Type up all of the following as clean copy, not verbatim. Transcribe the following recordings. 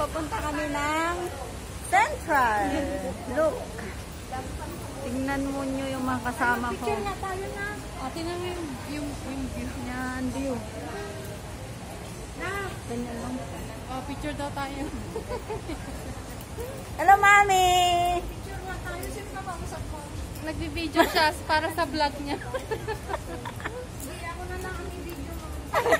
papunta kami ng Central. Look. Tingnan mo nyo yung mga kasama ko. Picture na tayo na. Tingnan mo yung view. Yan, view. Na. Ganyan lang. Picture daw tayo. Hello, Mami! Picture na tayo. Sino ka mausap ko? Nagbi-video siya para sa vlog niya. Hindi, ako na lang ang i-video mo.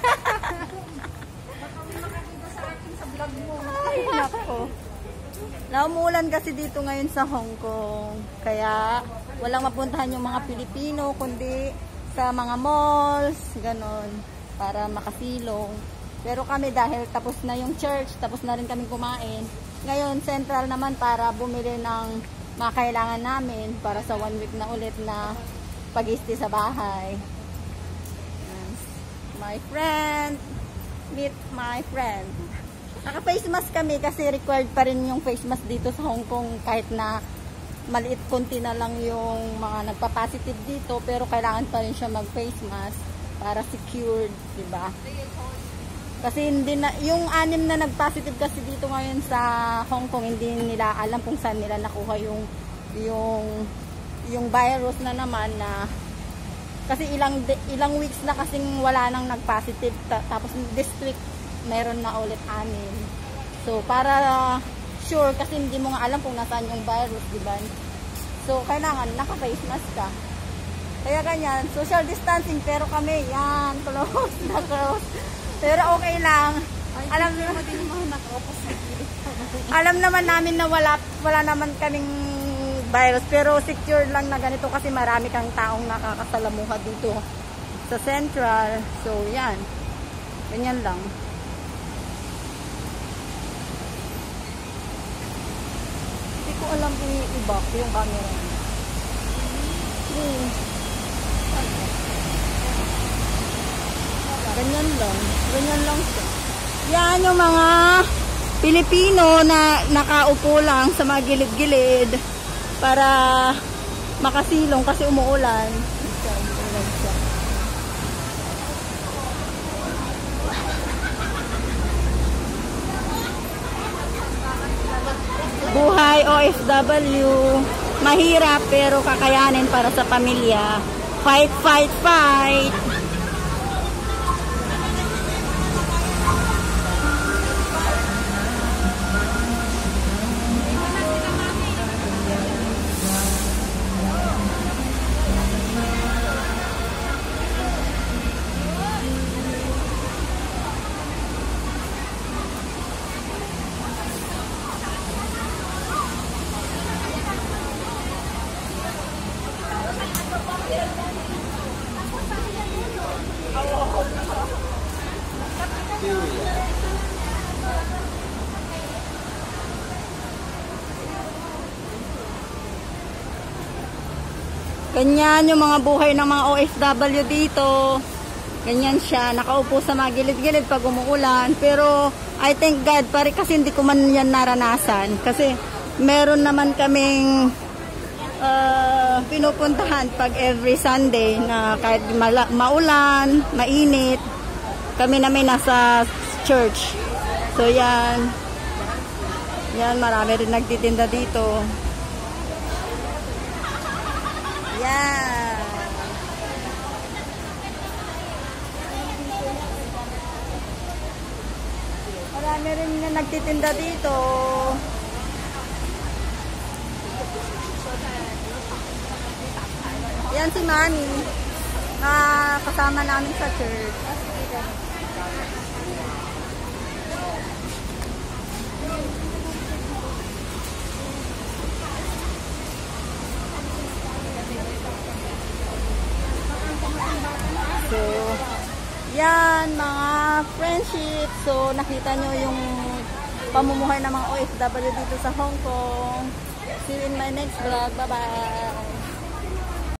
Baka may makakita sa akin sa vlog mo. Ay, nako. Naumulan kasi dito ngayon sa Hong Kong. Kaya walang mapuntahan yung mga Pilipino, kundi sa mga malls, ganon, para makasilong. Pero kami dahil tapos na yung church, tapos na rin kami kumain. Ngayon, Central naman para bumili ng mga kailangan namin para sa 1 week na ulit na pag-stay sa bahay. My friend, meet my friend. Naka-face mask kami kasi required pa rin yung face mask dito sa Hong Kong kahit na maliit konti na lang yung mga nagpa-positive dito, pero kailangan pa rin siya mag-face mask para secured, di ba? Kasi hindi na, yung 6 na nag-positive kasi dito ngayon sa Hong Kong, hindi nila alam kung saan nila nakuha yung virus na naman na kasi ilang weeks na kasing wala nang nag-positive, tapos this week meron na ulit 6. So para sure, kasi hindi mo nga alam kung nasaan yung virus, di ba? So kailangan naka-face mask ka. Kaya ganyan, social distancing, pero kami yan, close na close. Pero okay lang. Alam naman din mga alam naman namin na wala naman kaming virus, pero secure lang na ganito kasi marami kang taong nakakasalamuha dito sa Central. So yan. Ganyan lang. Hindi ko alam kung i-back yung camera. Ganyan lang. Ganyan lang siya. Yan yung mga Pilipino na nakaupo lang sa mga gilid-gilid para makasilong kasi umuulan. Buhay OFW. Mahirap pero kakayanin para sa pamilya. Fight, fight, fight! Ganyan yung mga buhay ng mga OFW dito. Ganyan siya, nakaupo sa mga gilid-gilid pag umuulan. Pero I thank God kasi hindi ko man yan naranasan. Kasi meron naman kaming pinupuntahan pag every Sunday na kahit maulan, mainit, kami namin nasa church. So yan. Yan, marami rin nagtitinda dito. Yan. Marami rin na nagtitinda dito. Yan si Manny na kasama namin sa church. So, yan mga friendship. So, nakita nyo yung pamumuhay ng mga OFW dito sa Hong Kong. See you in my next vlog. Bye-bye!